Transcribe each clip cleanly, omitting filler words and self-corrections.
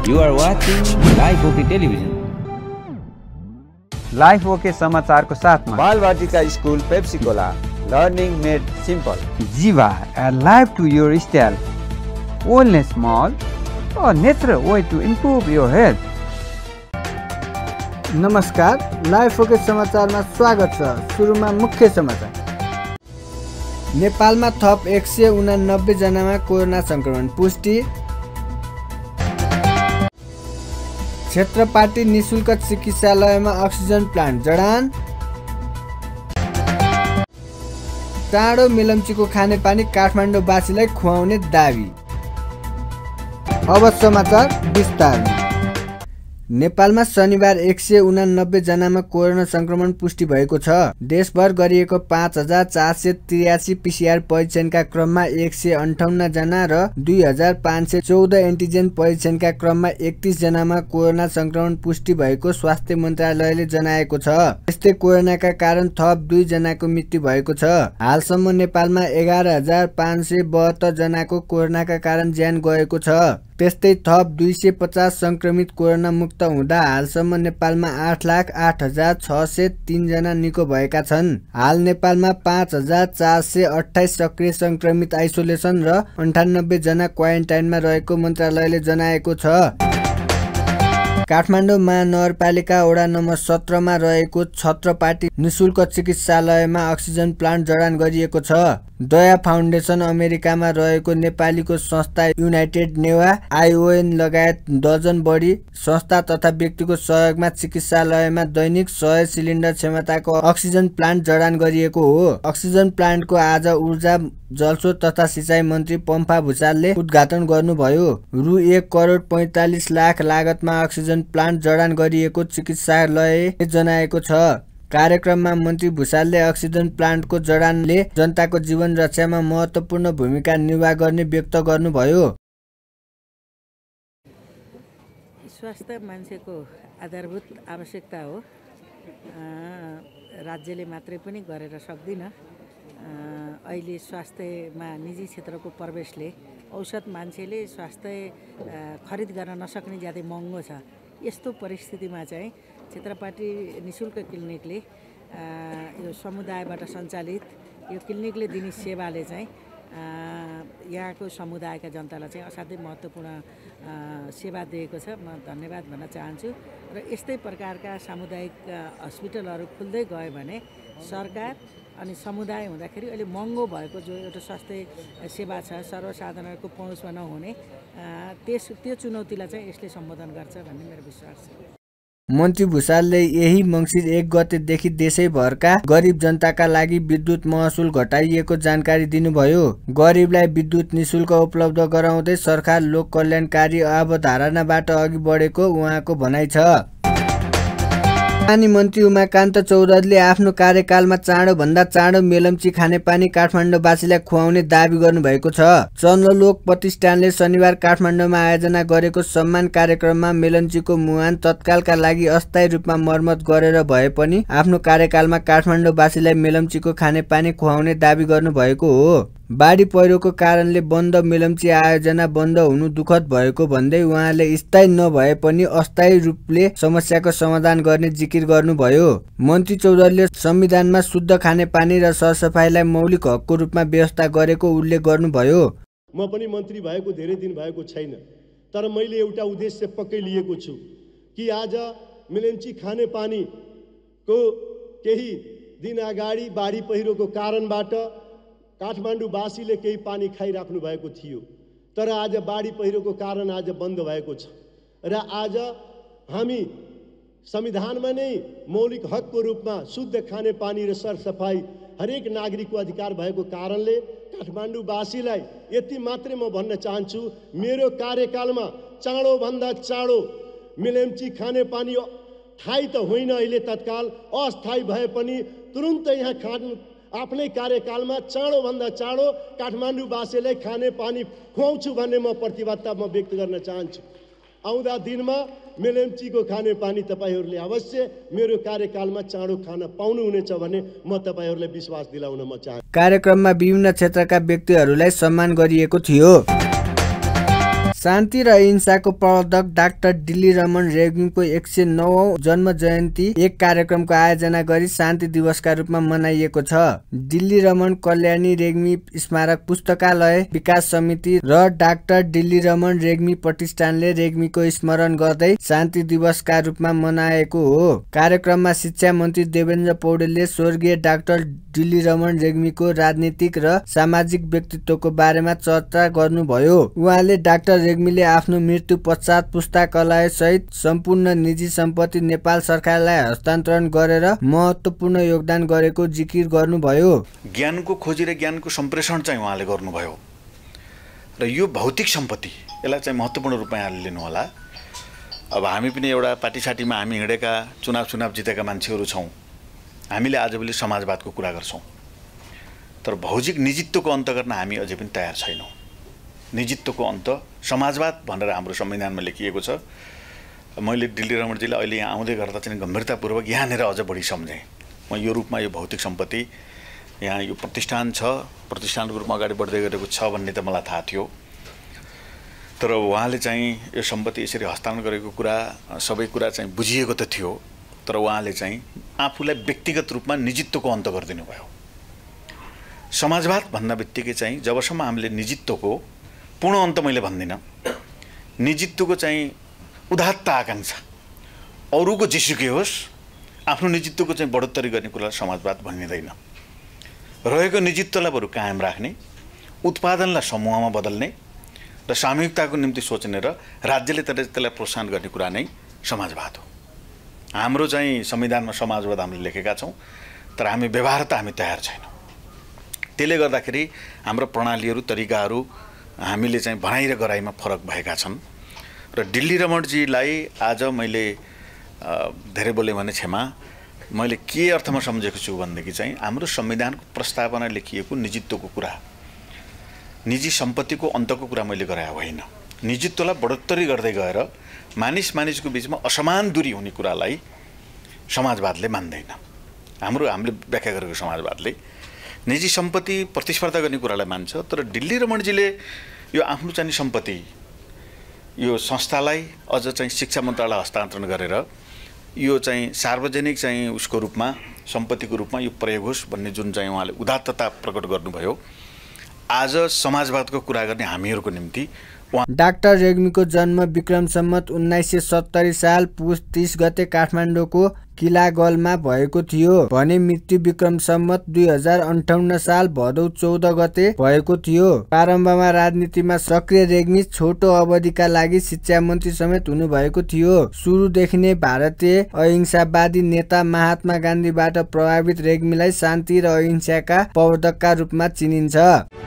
You are watching Live OK Television. Life OK समाचारको साथमा Balbatika school Pepsicola learning made simple Jiva live to your style wellness mall a natural way to improve your health. नमस्कार, live OK समाचारमा स्वागत छ। सुरुमा मुख्य समाचार। नेपालमा थप 189 जनामा कोरोना संक्रमण पुष्टि। क्षेत्रपाटी निशुल्क चिकित्सालयमा अक्सिजन प्लान्ट जडान। चाँडो मेलम्चीको खानेपानी काठमाडौँवासीलाई खुवाउने दाबी। अब समाचार विस्तारमा। नेपालमा शनिबार 189 जनामा कोरोना संक्रमण पुष्टि भएको छ। देशभर गरिएको 5483 पीसीआर परीक्षणका क्रममा 158 जना र 2514 एन्टिजेन परीक्षणका क्रममा 31 जनामा कोरोना संक्रमण पुष्टि भएको स्वास्थ्य मन्त्रालयले जनाएको छ। यस्तै कोरोनाका कारण थप 2 जनाको मृत्यु भएको छ। हालसम्म नेपालमा 11572 जनाको कोरोनाका कारण ज्यान गएको छ। त्यस्तै थप 250 संक्रमित कोरोना मुक्त हुँदा हालसम्म नेपालमा 8,08,603 जना निको भएका छन्। हाल नेपालमा 5,428 सक्रिय संक्रमित आइसोलेसन र 98 जना क्वारेन्टाइनमा रहेको मन्त्रालयले जनाएको छ। काठमाडौँ महानगरपालिका वडा नम्बर 17 मा रहेको क्षेत्रपाटी निशुल्क चिकित्सालयमा अक्सिजन प्लान्ट जडान गरिएको छ। दया फाउन्डेसन, अमेरिकामा रहेको नेपालीको संस्था युनाइटेड नेवा, आइओएन लगायत डजन बढी संस्था तथा व्यक्तिको सहयोगमा चिकित्सालयमा दैनिक 100 सिलिन्डर क्षमताको अक्सिजन प्लान्ट जडान गरिएको हो। अक्सिजन प्लान्टको आज ऊर्जा, जलस्रोत तथा सिँचाइ मन्त्री पम्फा भुसालले उद्घाटन गर्नुभयो। रु 1,45 लाख लागतमा अक्सिजन प्लान्ट जडान गरिएको चिकित्सालयले जनाएको छ। कार्यक्रममा मन्त्री भुसालले अक्सिजन प्लान्टको जडानले जनताको जीवन रक्षामा महत्त्वपूर्ण भूमिका निर्वाह गर्ने व्यक्त गर्नुभयो। स्वास्थ्य मान्छेको आधारभूत आवश्यकता हो। राज्यले मात्रै पनि गरेर सक्दिन। अहिले स्वास्थ्यमा निजी क्षेत्रको प्रवेशले औषध मान्छेले स्वास्थ्य खरिद गर्न नसक्ने ज्यादै महँगो छ। यस्तो परिस्थितिमा चाहिँ क्षेत्रपाटी निशुल्क क्लिनिकले यो समुदायबाट सञ्चालित यो क्लिनिकले दिने सेवाले चाहिँ यहाँको समुदायका जनतालाई चाहिँ असाध्यै महत्त्वपूर्ण सेवा दिएको छ। म धन्यवाद भन्न चाहन्छु। र यस्तै प्रकारका सामुदायिक हस्पिटलहरू खुल्दै गयो भने सरकार अनि समुदाय हुँदाखेरि अहिले महँगो भएको जो एउटा स्वास्थ्य सेवा छ सर्वसाधारणको पहुँचमा नहुने त्यो चुनौतीलाई चाहिँ यसले सम्बोधन गर्छ भन्ने मेरो विश्वास छ। मन्त्री भुसालले यही मङ्सिर 1 गतेदेखि देशैभरका गरिब जनताका लागि विद्युत महसुल घटाइएको जानकारी दिनुभयो। गरिबलाई विद्युत निशुल्क उपलब्ध गराउँदै सरकार लोक कल्याणकारी अवधारणाबाट अघि बढेको उहाँको भनाइ छ। पानी मन्त्री उमाकान्त चौधरीले आफ्नो कार्यकालमा चाँडोभन्दा चाँडो मेलम्ची खानेपानी काठमाडौँवासीलाई खुवाउने दाबी गर्नुभएको छ। चन्द्रलोक प्रतिष्ठानले शनिबार काठमाडौँमा आयोजना गरेको सम्मान कार्यक्रममा मेलम्चीको मुहान तत्कालका लागि अस्थायी रूपमा मर्मत गरेर भए पनि आफ्नो कार्यकालमा काठमाडौँवासीलाई मेलम्चीको खानेपानी खुवाउने दाबी गर्नुभएको हो। बाढी पहिरोको कारणले बन्द मेलम्ची आयोजना बन्द हुनु दुःखद भएको भन्दै उहाँले स्थायी नभए पनि अस्थायी रूपले समस्याको समाधान गर्ने जिकिर गर्नुभयो। मन्त्री चौधरीले संविधानमा शुद्ध खानेपानी र सरसफाइलाई मौलिक हकको रूपमा व्यवस्था गरेको उल्लेख गर्नुभयो। म पनि मन्त्री भएको धेरै दिन भएको छैन, तर मैले एउटा उद्देश्य पक्कै लिएको छु कि आज मेलम्ची खानेपानीको केही दिन अगाडि बाढी पहिरोको कारणबाट काठमाडौँवासीले केही पानी खाइराख्नु भएको थियो, तर आज बाढी पहिरोको कारण आज बन्द भएको छ। र आज हामी संविधानमा नै मौलिक हकको रूपमा शुद्ध खानेपानी र सरसफाइ हरेक नागरिकको अधिकार भएको कारणले काठमाडौँवासीलाई यति मात्रै म भन्न चाहन्छु, मेरो कार्यकालमा चाँडोभन्दा चाँडो मेलम्ची खानेपानी ठाई त होइन, अहिले तत्काल अस्थायी भए पनि तुरुन्तै यहाँ आफ्नै कार्यकालमा चाँडोभन्दा चाँडो काठमाडौँवासीलाई खानेपानी खुवाउँछु भन्ने म प्रतिबद्धता व्यक्त गर्न चाहन्छु। आउँदा दिनमा मेलम्चीको खानेपानी तपाईहरूले अवश्य मेरो कार्यकालमा चाँडो खान पाउनुहुनेछ भन्ने म तपाईहरूलाई विश्वास दिलाउन म चाहन्छु। कार्यक्रममा विभिन्न क्षेत्रका व्यक्तिहरूलाई सम्मान गरिएको थियो। शान्ति र अहिंसाको प्रवर्तक डाक्टर डिल्ली रमन रेग्मीको 109औं जन्म जयन्ती एक कार्यक्रमको आयोजना गरी शान्ति दिवसका रूपमा मनाइएको छ। डिल्ली रमन कल्याणी रेग्मी स्मारक पुस्तकालय विकास समिति र डाक्टर डिल्ली रमन रेग्मी प्रतिष्ठानले रेग्मीको स्मरण गर्दै शान्ति दिवसका रूपमा मनाएको हो। कार्यक्रममा शिक्षा मन्त्री देवेन्द्र पौडेलले स्वर्गीय डाक्टर डिल्ली रमन रेग्मीको राजनीतिक र सामाजिक व्यक्तित्वको बारेमा चर्चा गर्नुभयो। उहाँले डाक्टर रेग्मीले आफ्नो मृत्यु पश्चात पुस्तकालय सहित सम्पूर्ण निजी सम्पत्ति नेपाल सरकारलाई हस्तान्तरण गरेर महत्त्वपूर्ण योगदान गरेको जिकिर गर्नुभयो। ज्ञानको खोजी र ज्ञानको सम्प्रेषण चाहिँ उहाँले गर्नुभयो र यो भौतिक सम्पत्ति यसलाई चाहिँ महत्त्वपूर्ण रूपमा यहाँले लिनुहोला। अब हामी पनि एउटा पार्टीसाटीमा हामी हिँडेका चुनाव जितेका मान्छेहरू छौँ। हामीले आजभोलि समाजवादको कुरा गर्छौँ, तर भौतिक निजित्वको अन्त गर्न हामी अझै पनि तयार छैनौँ। निजित्वको अन्त समाजवाद भनेर हाम्रो संविधानमा लेखिएको छ। मैले डिल्ली रमणजीलाई अहिले यहाँ आउँदै गर्दा चाहिँ गम्भीरतापूर्वक यहाँनिर अझ बढी सम्झेँ। म यो रूपमा यो भौतिक सम्पत्ति यहाँ यो प्रतिष्ठान छ, प्रतिष्ठानको रूपमा अगाडि बढ्दै गरेको छ भन्ने त मलाई थाहा थियो, तर उहाँले चाहिँ यो सम्पत्ति यसरी हस्तान्तरण गरेको कुरा सबै कुरा चाहिँ बुझिएको त थियो, तर उहाँले चाहिँ आफूलाई व्यक्तिगत रूपमा निजित्वको अन्त गरिदिनु भयो। समाजवाद भन्दा बित्तिकै चाहिँ जबसम्म हामीले निजित्वको पूर्ण अन्त मैले भन्दिनँ, निजित्वको चाहिँ उदात्त आकाङ्क्षा अरूको जेसुकै होस् आफ्नो निजित्वको चाहिँ बढोत्तरी गर्ने कुरा समाजवाद भनिँदैन। रहेको निजित्वलाई बरु कायम राख्ने, उत्पादनलाई समूहमा बदल्ने र सामूहिकताको निम्ति सोच्ने र राज्यले त्यसलाई प्रोत्साहन गर्ने कुरा नै समाजवाद हो। हाम्रो चाहिँ संविधानमा समाजवाद हामीले लेखेका छौँ, तर हामी व्यवहार त हामी तयार छैनौँ। त्यसले गर्दाखेरि हाम्रो प्रणालीहरू तरिकाहरू हामीले चाहिँ भनाइ र गराइमा फरक भएका छन्। र डिल्ली रमणजीलाई आज मैले धेरै बोलेँ भने क्षमा, मैले के अर्थमा सम्झेको छु भनेदेखि चाहिँ हाम्रो संविधानको प्रस्तावना लेखिएको निजित्वको कुरा, निजी सम्पत्तिको अन्तको कुरा मैले गराए होइन। निजित्वलाई बढोत्तरी गर्दै गएर मानिसको बिचमा असमान दूरी हुने कुरालाई समाजवादले मान्दैन। हामीले व्याख्या गरेको समाजवादले निजी सम्पत्ति प्रतिस्पर्धा गर्ने कुरालाई मान्छ, तर डिल्ली रमणजीले यो आफ्नो चाहिँ सम्पत्ति यो संस्थालाई अझ चाहिँ शिक्षा मन्त्रालय हस्तान्तरण गरेर यो चाहिँ सार्वजनिक चाहिँ उसको रूपमा सम्पत्तिको रूपमा यो प्रयोग होस् भन्ने जुन चाहिँ उहाँले उदात्तता प्रकट गर्नुभयो, आज समाजवादको कुरा गर्ने हामीहरूको निम्ति। डाक्टर रेग्मीको जन्म विक्रम सम्वत 1970 साल पुस 30 गते काठमाडौँको किलागलमा भएको थियो भने मृत्यु विक्रम सम्वत 2058 साल भदौ 14 गते भएको थियो। प्रारम्भमा राजनीतिमा सक्रिय रेग्मी छोटो अवधिका लागि शिक्षा मन्त्री समेत हुनुभएको थियो। सुरुदेखि नै भारतीय अहिंसावादी नेता महात्मा गान्धीबाट प्रभावित रेग्मीलाई शान्ति र अहिंसाका प्रवर्तकका रूपमा चिनिन्छ।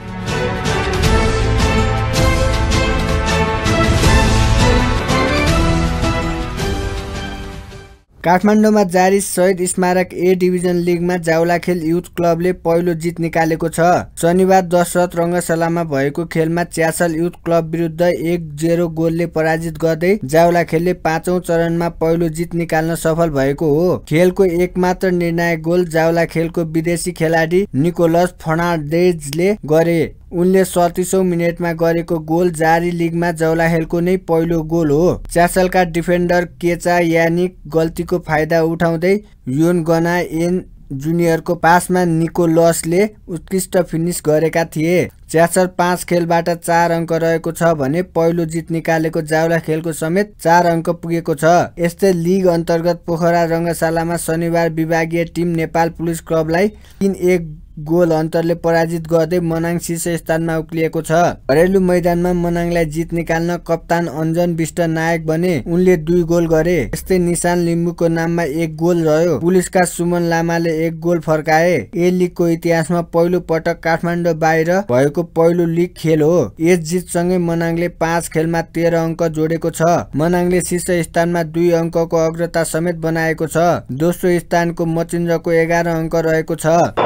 काठमाडौँमा जारी शहीद स्मारक ए डिभिजन लिगमा जावलाखेल युथ क्लबले पहिलो जित निकालेको छ। शनिबार दशरथ रङ्गशालामा भएको खेलमा च्यासल युथ क्लब विरुद्ध 1-0 गोलले पराजित गर्दै जावलाखेलले 5औं चरणमा पहिलो जित निकाल्न सफल भएको हो। खेलको एकमात्र निर्णायक गोल जावलाखेलको विदेशी खेलाडी निकोलस फर्नान्डेजले गरे। उनले 37औं मिनेटमा गरेको गोल जारी लिगमा जावलाखेलको नै पहिलो गोल हो। च्यासलका डिफेन्डर केचा यानिक गल्तीको फाइदा उठाउँदै योन गना एन जुनियरको पासमा निकोलसले उत्कृष्ट फिनिस गरेका थिए। च्यासल 5 खेलबाट 4 अङ्क रहेको छ भने पहिलो जित निकालेको जावलाखेलको समेत 4 अङ्क पुगेको छ। यस्तै लिग अन्तर्गत पोखरा रङ्गशालामा शनिबार विभागीय टिम नेपाल पुलिस क्लबलाई 3-1 गोल अन्तरले पराजित गर्दै मनाङ शीर्ष स्थानमा उक्लिएको छ। घरेलु मैदानमा मनाङलाई जित निकाल्न कप्तान अञ्जन विष्ट नायक बने, उनले 2 गोल गरे। यस्तै निशान लिम्बूको नाममा 1 गोल रह्यो। पुलिसका सुमन लामाले 1 गोल फर्काए। ए लिगको इतिहासमा पहिलो पटक काठमाडौँ बाहिर भएको पहिलो लिग खेल हो। यस जितसँगै मनाङले 5 खेलमा 13 अङ्क जोडेको छ। मनाङले शीर्ष स्थानमा 2 अङ्कको अग्रता समेत बनाएको छ। दोस्रो स्थानको मचिन्द्रको 11 अङ्क रहेको छ।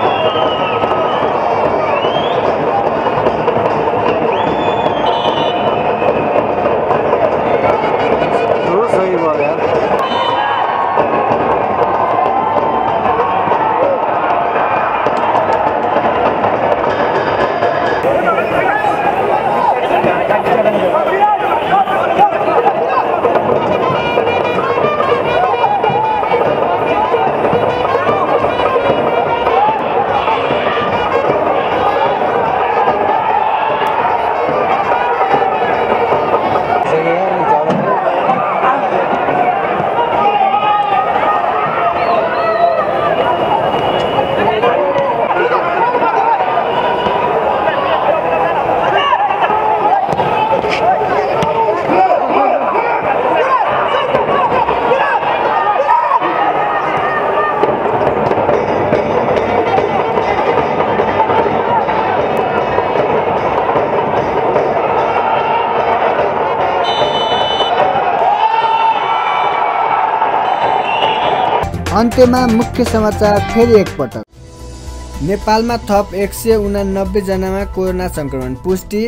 अन्त्यमा मुख्य समाचार फेरि एकपटक। नेपालमा थप 189 जनामा कोरोना संक्रमण पुष्टि।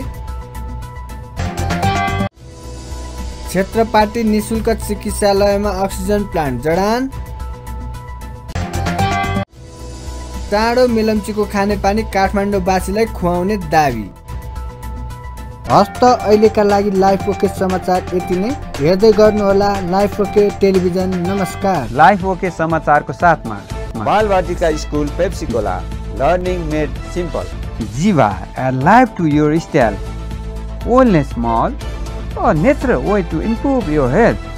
क्षेत्रपाटी निशुल्क चिकित्सालयमा अक्सिजन प्लान्ट जडान। चाँडो मेलम्चीको खानेपानी काठमाडौँवासीलाई खुवाउने दाबी। हस्त अहिलेका लागि लाइफ ओके समाचार यति नै। हेर्दै गर्नुहोला लाइफ ओके टेलिभिजन। नमस्कार। लाइफ ओके समाचारको साथमा Balwatika school Pepsicola learning made simple. Jiva, add life to your style. Wellness Mall, a natural way to improve your health.